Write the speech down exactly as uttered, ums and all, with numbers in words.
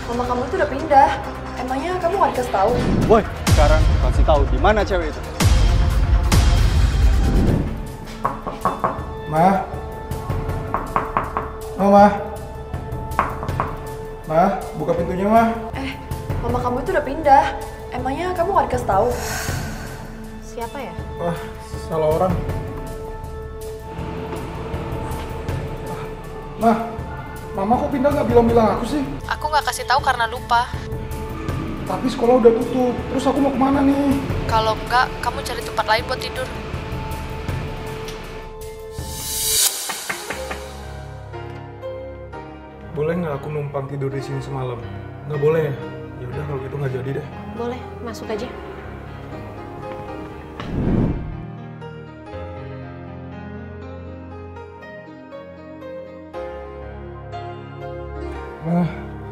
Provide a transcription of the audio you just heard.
mama kamu itu udah pindah. Emangnya kamu gak dikasih tahu? Boy, sekarang kasih tahu di mana cewek itu. Ma. Mama. Ma, buka pintunya, Ma. Eh, mama kamu itu udah pindah. Emangnya kamu gak dikasih tahu? Siapa ya? Wah, salah orang. Ma, Mama kok pindah gak bilang-bilang aku sih? Aku nggak kasih tahu karena lupa. Tapi sekolah udah tutup, terus aku mau kemana nih? Kalau enggak, kamu cari tempat lain buat tidur. Boleh nggak aku numpang tidur di sini semalam? Nggak boleh ya? Ya udah kalau gitu nggak jadi deh. Boleh, masuk aja.